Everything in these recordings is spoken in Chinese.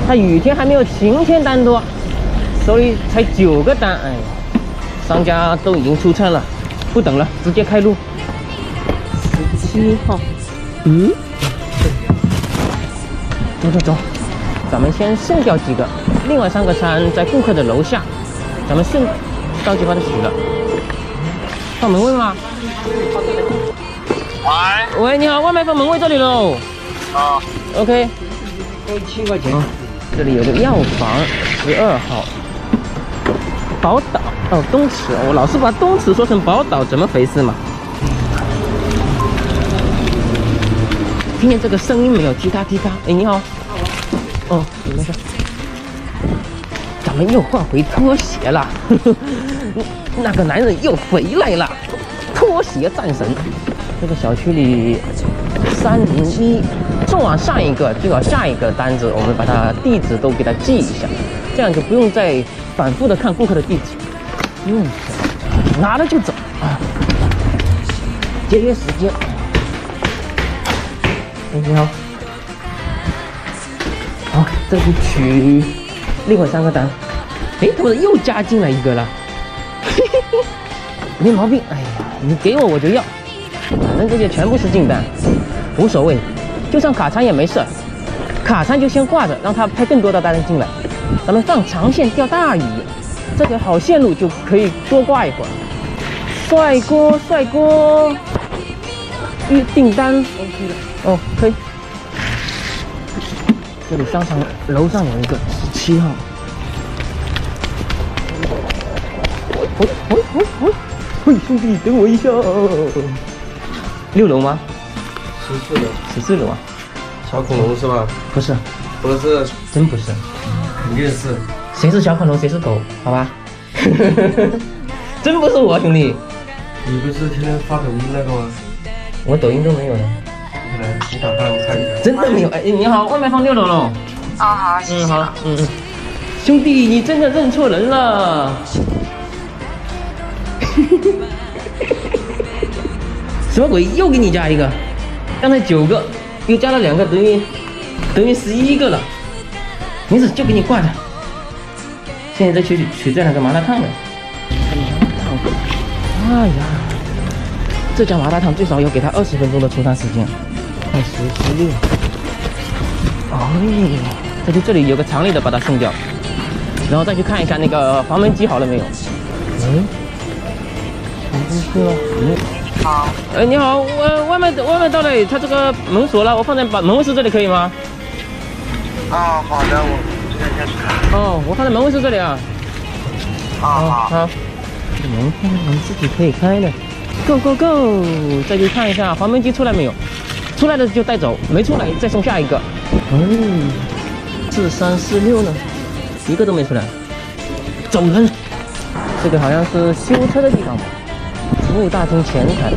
他雨天还没有晴天单多，手里才9个单，哎呀，商家都已经出车了，不等了，直接开路。17号，走，咱们先剩掉几个，另外3个餐在顾客的楼下，咱们顺着急把它取了。放门卫吗？喂，你好，外卖放门卫这里喽。啊 ，OK。7块钱。这里有个药房，12号。宝岛哦，东池，我老是把东池说成宝岛，怎么回事嘛？听见这个声音没有？踢踏。哎，你好。哦，没事。咱们又换回拖鞋了，那个男人又回来了，拖鞋战神。这个小区里301，送往上一个就要下一个单子，我们把它地址都给它记一下，这样就不用再反复的看顾客的地址。拿了就走啊，节约时间。哎，你好。好，这里取另外3个单。哎，怎么又加进来一个了？没毛病。哎呀，你给我就要，反正这些全部是进单，无所谓。就算卡餐也没事，卡餐就先挂着，让他派更多的单进来。咱们放长线钓大鱼，这条好线路就可以多挂一会儿。帅哥，预订单哦，可以。这里商场楼上有一个17号。喂，兄弟，等我一下。6楼吗？14楼啊。 小恐龙是吧？ 不是，真不是。 肯定是。 谁是小恐龙，谁是狗？好吧。真不是我，兄弟。 你不是天天发抖音那个吗？ 我抖音都没有的。 来，你打开我看一下。 真的没有。哎，你好，外卖放6楼喽。 啊，好，谢谢。 好，兄弟，你真的认错人了。什么鬼？又给你加一个，刚才9个，又加了2个，等于11个了。没事，就给你挂着。现在再取这2个麻辣烫了。哎呀，这家麻辣烫最少要给他20分钟的出餐时间。看16。哎，再去这里有个常理的把它送掉，然后再去看一下那个黄焖鸡好了没有。是吗？ 好。 你好，外卖到了，他这个门锁了，我放在门卫室这里可以吗？ 哦，好的，我现在去看。 哦，我放在门卫室这里啊。好。这门自己可以开的。Go！ 再去看一下黄焖鸡出来没有？出来的就带走，没出来再送下一个。43、46呢？一个都没出来。走人。这个好像是修车的地方吧。服务大厅前台。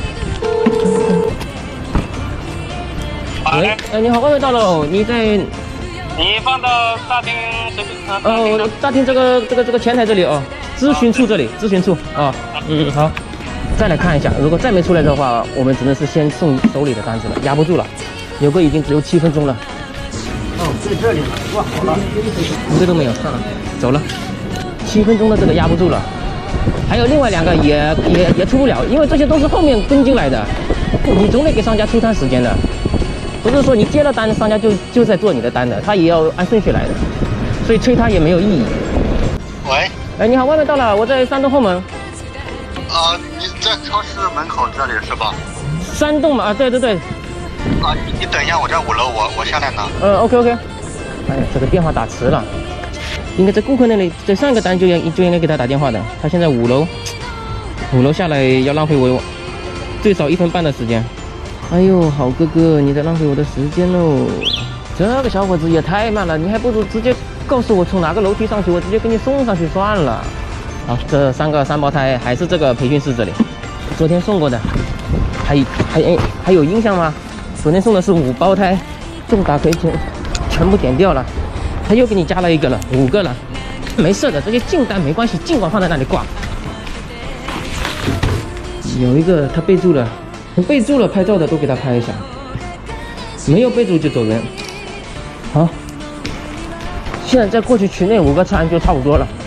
喂，你好，外卖到了，你在？ 你放到大厅这边。 大厅这个前台这里哦，咨询处这里，咨询处啊。好。再来看一下，如果再没出来的话，我们只能是先送手里的单子了，压不住了。有个已经只有7分钟了。 在这里哇，好了， 一个都没有，算了，走了。7分钟的这个压不住了。还有另外2个也出不了，因为这些都是后面跟进来的，你总得给商家出单时间的，不是说你接了单，商家就在做你的单的，他也要按顺序来的，所以催他也没有意义。 喂， 哎，你好，外卖到了，我在山东后门。 你在超市门口这里是吧？ 山东嘛，啊，对。 你等一下，我在5楼，我下来拿。 OK。哎呀，这个电话打迟了。应该在顾客那里，在上一个单就应该给他打电话的。他现在5楼下来要浪费我最少1分半的时间。哎呦，好哥哥，你在浪费我的时间喽！这个小伙子也太慢了，你还不如直接告诉我从哪个楼梯上去，我直接给你送上去算了。好，这3胞胎还是这个培训室这里，昨天送过的，还有印象吗？昨天送的是5胞胎，重大亏欠，全部点掉了。他又给你加了一个了，5个了，没事的，这些进单没关系，尽管放在那里挂。有一个他备注了，拍照的都给他拍一下，没有备注就走人。好， 现在再过去群内5个餐就差不多了。